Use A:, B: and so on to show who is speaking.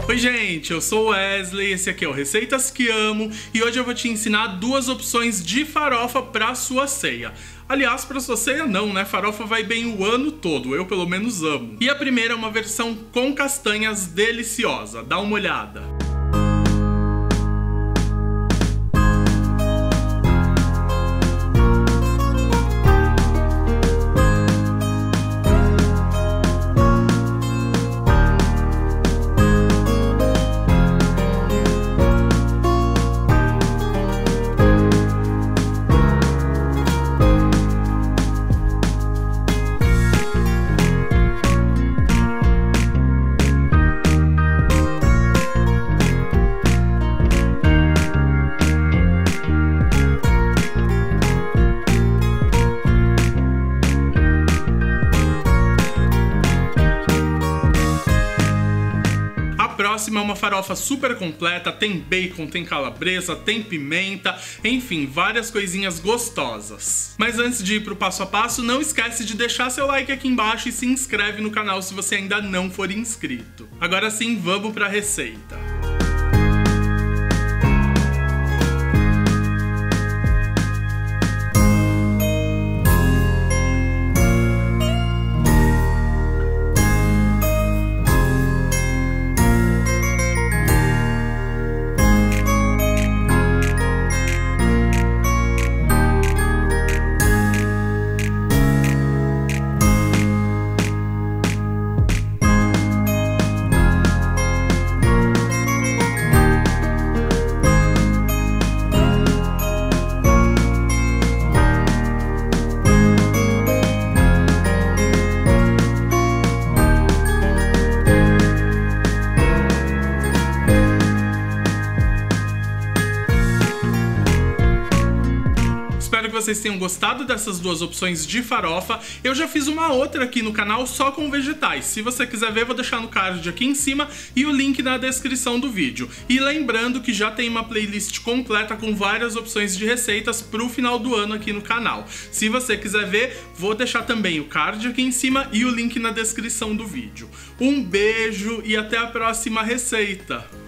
A: Oi gente, eu sou o Wesley, esse aqui é o Receitas que Amo e hoje eu vou te ensinar duas opções de farofa para sua ceia. Aliás, para sua ceia não, né? Farofa vai bem o ano todo, eu pelo menos amo. E a primeira é uma versão com castanhas deliciosa, dá uma olhada. A próxima é uma farofa super completa, tem bacon, tem calabresa, tem pimenta, enfim, várias coisinhas gostosas. Mas antes de ir pro passo a passo, não esquece de deixar seu like aqui embaixo e se inscreve no canal se você ainda não for inscrito. Agora sim, vamos pra receita. Espero que vocês tenham gostado dessas duas opções de farofa. Eu já fiz uma outra aqui no canal só com vegetais. Se você quiser ver, vou deixar no card aqui em cima e o link na descrição do vídeo. E lembrando que já tem uma playlist completa com várias opções de receitas pro final do ano aqui no canal. Se você quiser ver, vou deixar também o card aqui em cima e o link na descrição do vídeo. Um beijo e até a próxima receita!